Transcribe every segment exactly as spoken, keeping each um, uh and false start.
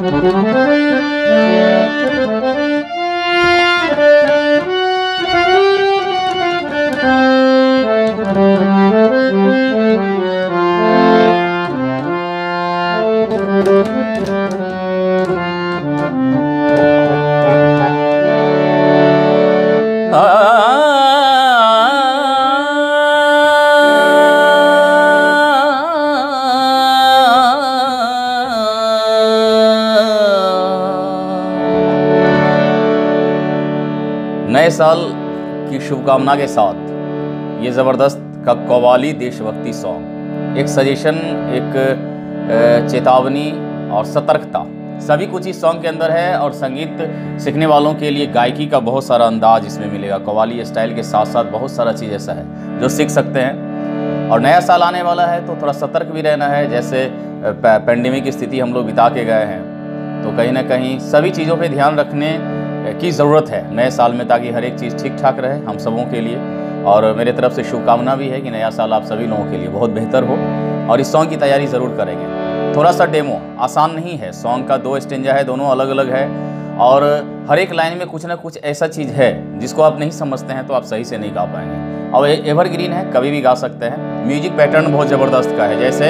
नए साल की शुभकामना के साथ ये ज़बरदस्त का कव्वाली देशभक्ति सॉन्ग एक सजेशन, एक चेतावनी और सतर्कता सभी कुछ इस सॉन्ग के अंदर है। और संगीत सीखने वालों के लिए गायकी का बहुत सारा अंदाज इसमें मिलेगा। कव्वाली स्टाइल के साथ साथ बहुत सारा चीज़ ऐसा है जो सीख सकते हैं। और नया साल आने वाला है तो थोड़ा सतर्क भी रहना है। जैसे पैंडेमिक की स्थिति हम लोग बिता के गए हैं, तो कहीं ना कहीं सभी चीज़ों पे ध्यान रखने की ज़रूरत है नए साल में, ताकि हर एक चीज़ ठीक ठाक रहे हम सबों के लिए। और मेरे तरफ से शुभकामना भी है कि नया साल आप सभी लोगों के लिए बहुत बेहतर हो। और इस सॉन्ग की तैयारी ज़रूर करेंगे। थोड़ा सा डेमो आसान नहीं है। सॉन्ग का दो स्टेंजा है, दोनों अलग अलग है और हर एक लाइन में कुछ ना कुछ ऐसा चीज़ है जिसको आप नहीं समझते हैं तो आप सही से नहीं गा पाएंगे। और ये एवरग्रीन है, कभी भी गा सकते हैं। म्यूजिक पैटर्न बहुत ज़बरदस्त का है। जैसे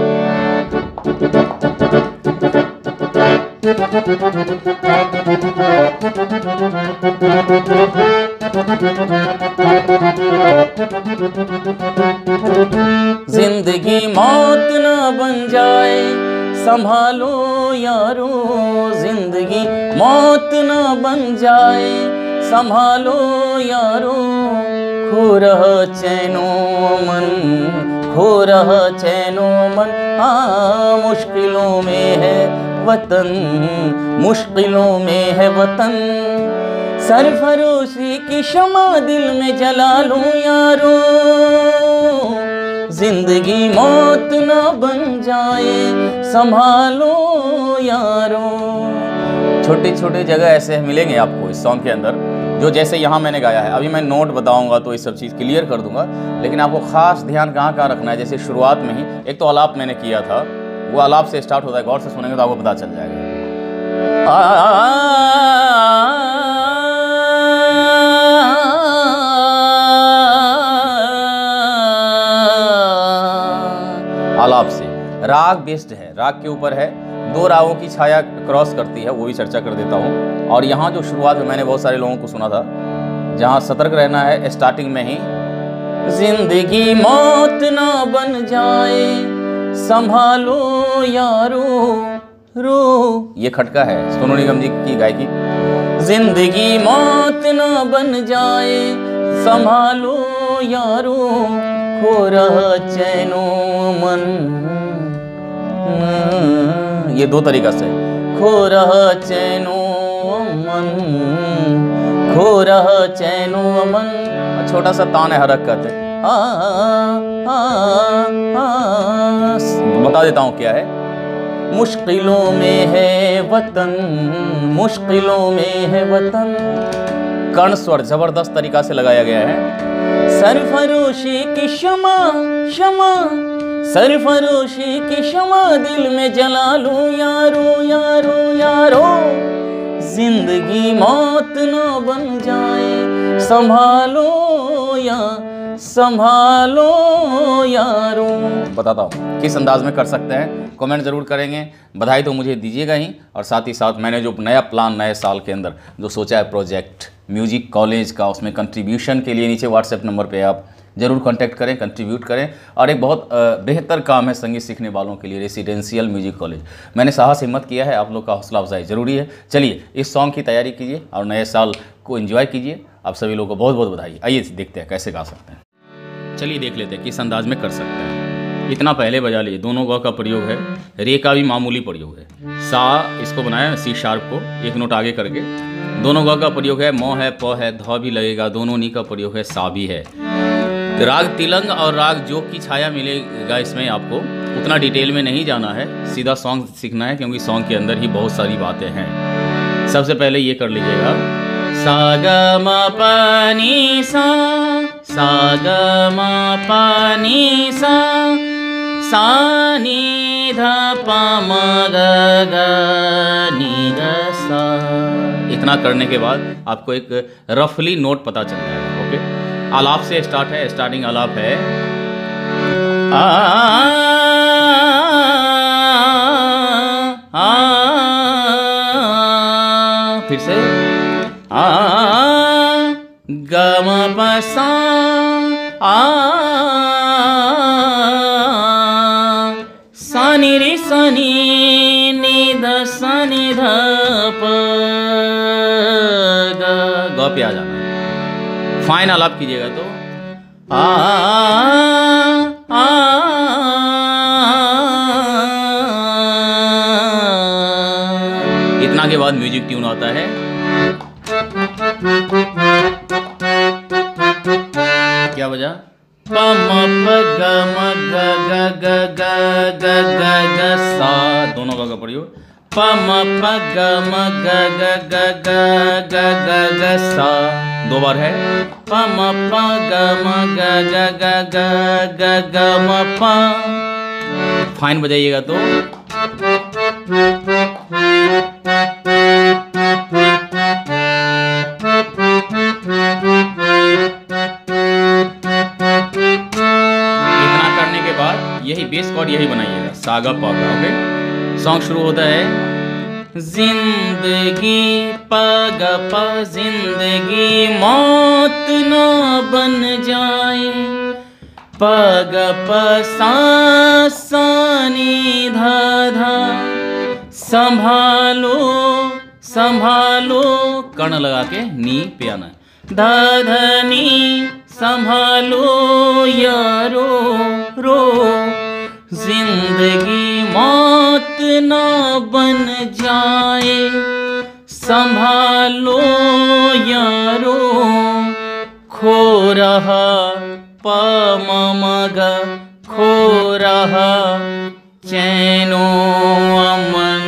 जिंदगी मौत ना बन जाए संभालो यारो, जिंदगी मौत ना बन जाए संभालो यारो, खो रहा चैनो मन, खो रहा चैनो मन, हाँ मुश्किलों में है वतन, मुश्किलों में है वतन, सरफरोशी की शमा दिल में जला लूं यारो, जिंदगी मौत ना बन जाए संभालो यारो। छोटे छोटे जगह ऐसे मिलेंगे आपको इस सॉन्ग के अंदर, जो जैसे यहाँ मैंने गाया है। अभी मैं नोट बताऊंगा तो ये सब चीज़ क्लियर कर दूंगा, लेकिन आपको खास ध्यान कहाँ कहाँ रखना है। जैसे शुरुआत में ही एक तो आलाप मैंने किया था, वो आलाप से स्टार्ट होता है, गौर से सुनेंगे तो आपको पता चल जाएगा। आलाप से राग बेस्ड है, राग के ऊपर है, दो रागों की छाया क्रॉस करती है, वो भी चर्चा कर देता हूँ। और यहाँ जो शुरुआत में मैंने बहुत सारे लोगों को सुना था, जहाँ सतर्क रहना है स्टार्टिंग में ही, जिंदगी मौत ना बन जाए संभालो यारो रो, ये खटका है सोनू निगम जी की गायकी। जिंदगी मौत ना बन जाए संभालो यारो, खो रहा चैनो मन, ये दो तरीका से, खो रहा चैनो मन, खो रहा चैनो मन, छोटा सा तान है हरकत है। आ, आ, आ, आ, बता देता हूँ क्या है। मुश्किलों में है वतन, मुश्किलों में है वतन, कर्ण स्वर जबरदस्त तरीका से लगाया गया है। सरफरोशी की शमा शमा, सरफरोशी की शमा दिल में जला लूं यारो यारो यारो, जिंदगी मौत ना बन जाए संभालो या संभालो यारो। बताता हूँ किस अंदाज में कर सकते हैं, कमेंट जरूर करेंगे। बधाई तो मुझे दीजिएगा ही, और साथ ही साथ मैंने जो नया प्लान नए साल के अंदर जो सोचा है प्रोजेक्ट म्यूजिक कॉलेज का, उसमें कंट्रीब्यूशन के लिए नीचे व्हाट्सएप नंबर पे आप ज़रूर कांटेक्ट करें, कंट्रीब्यूट करें। और एक बहुत बेहतर काम है संगीत सीखने वालों के लिए, रेसिडेंशियल म्यूजिक कॉलेज। मैंने साहस हिम्मत किया है, आप लोग का हौसला अफजाई ज़रूरी है। चलिए इस सॉन्ग की तैयारी कीजिए और नए साल को एंजॉय कीजिए। आप सभी लोगों को बहुत बहुत बधाई। आइए देखते हैं कैसे गा सकते हैं। चलिए देख लेते हैं किस अंदाज में कर सकते हैं। इतना पहले बजा लिए, दोनों ग का प्रयोग है, रे का भी मामूली प्रयोग है, सा इसको बनाया सी शार्प को एक नोट आगे करके, दोनों ग का प्रयोग है, मो है, प है, ध भी लगेगा, दोनों नी का प्रयोग है, सा भी है। राग तिलंग और राग जोग की छाया मिलेगा इसमें, आपको उतना डिटेल में नहीं जाना है, सीधा सॉन्ग सीखना है, क्योंकि सॉन्ग के अंदर ही बहुत सारी बातें हैं। सबसे पहले ये कर लीजिएगा, सा ग म प नी सा, सा ग म प नी सा, सा नी ध प म ग ग नि ग सा। इतना करने के बाद आपको एक रफली नोट पता चल जाएगा। ओके, आलाप से स्टार्ट है, स्टार्टिंग आलाप है आ, आ, फिर से आ ग म प सा आ सा नि रे सा नि नि ध सा नि ध प ग ग पे आ जाना है। फाइन आलाप कीजिएगा तो आ आ इतना के बाद म्यूजिक ट्यून आता है। क्या बजा? प म प ग म ग ग ग ग ग ग ग सा, दोनों ग ग पढ़ियो। प म प ग म ग ग ग ग ग ग ग सा, दो बार है। प म प ग म ग ग ग ग ग ग म प। फाइन बजाइएगा तो यही बेस कॉर्ड यही बनाइएगा, सागा पागा। ओके, सॉन्ग शुरू होता है। जिंदगी पग प जिंदगी मौत न बन जाए, पग प सा सा नि धा धा, संभालो संभालो, कर्ण लगा के नी पे आना है। धा धा नी संभालो यारो रो, जिंदगी मौत न बन जाए, संभालो यारो, खो रहा प म म ग, खो रहा चैनो अमन,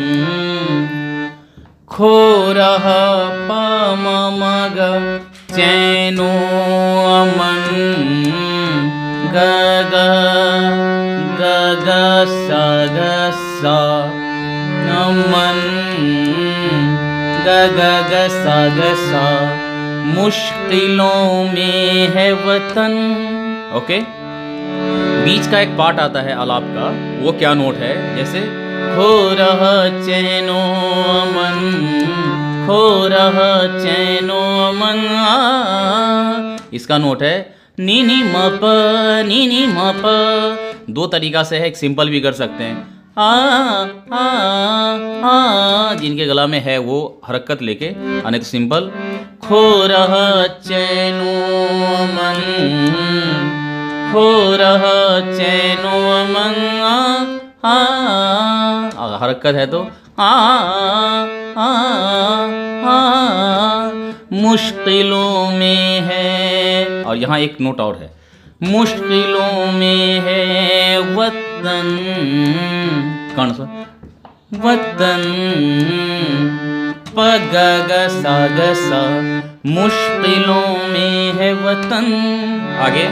खो रहा प म म ग चैनो अमन, ग ग ग ग सा ग सा नमन, ग ग ग सा ग सा, मुश्किलों में है वतन। ओके, बीच का एक पार्ट आता है आलाप का, वो क्या नोट है? जैसे खो रहा चैनो अमन, खो रहा चैनो अमन, इसका नोट है नी नी म प नी नी म प। दो तरीका से है, एक सिंपल भी कर सकते हैं आ आ आ, जिनके गला में है वो हरकत लेके, और तो सिंपल खो रहा चैनो अमन, खो रहा चैनो अमन, आ, आ, हरकत है तो आ आ आ, मुश्किलों में है। और यहाँ एक नोट और है, मुश्किलों में है वतन, कौन सा? वतन, प ग ग सा ग सा, मुश्किलों में है वतन। आगे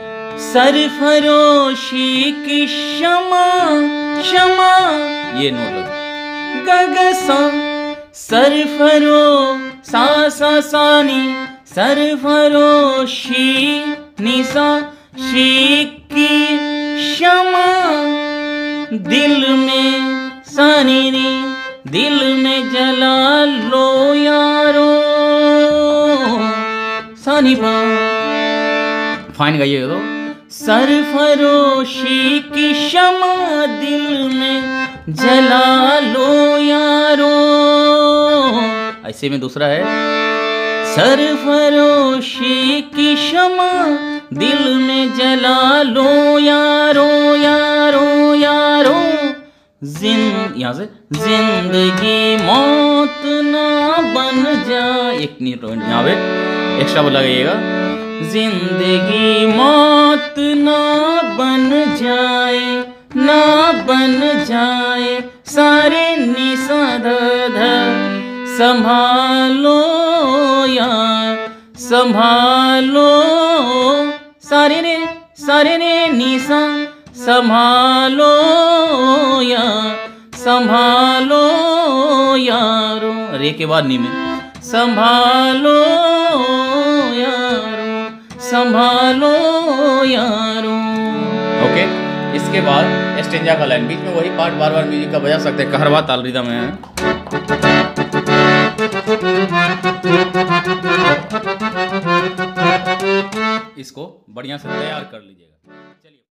सरफरोशी की क्षमा क्षमा, ये नोट लगा, ग ग सा, सरफरो सा सा सा नी, सरफरोशी नि सा शी की क्षमा, दिल में सानी नी, दिल में जला लो यारो, सानी पा। फाइन गाइए तो सरफरोशी की क्षमा, दिल में जला लो यारो। ऐसे में दूसरा है सरफरोशी की क्षमा, दिल में जला लो यारो यारो यारो, जिन यहाँ से जिंदगी मौत ना बन जाए, एक मिनट यहाँ पे एक्स्ट्रा बोल लगाइएगा, जिंदगी मौत ना बन जाए, ना बन जाए, सारे निसा ध ध, संभालो यार संभालो, सारे रे सारे रे निसा, संभालो संभालो यारो, रे के बाद नी में, संभालो यारो, संभालो यारो। ओके, इसके बाद स्टेंजा का लाइन, बीच में वही पार्ट बार बार म्यूजिक का बजा सकते हैं, कहरवा ताल रिदम में है। इसको बढ़िया से तैयार कर लीजिए।